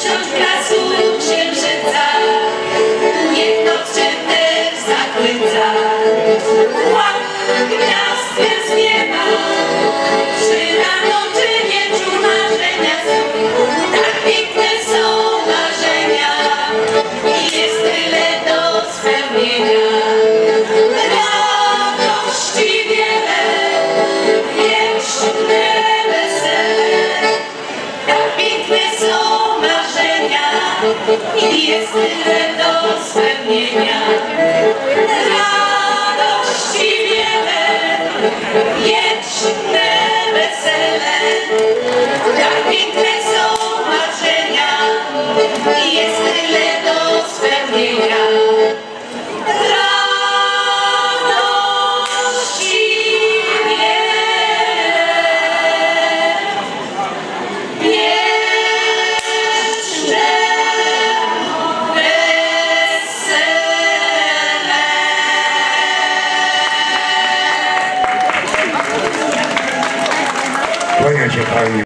Ksiądz blasu księżyca, niech nocy też zachwyca. Łap gwiazd z nieba, przy rano czy wieczór marzenia są. Tak piękne są marzenia i jest tyle do spełnienia. Radości wiele, wieczne wesele. Tak piękne są marzenia i jest tyle do spełnienia. Radości wiele, wieczne wesele. Tak piękne są marzenia i jest tyle do spełnienia. Radości wiele, wieczne wesele. Kłania się Pani.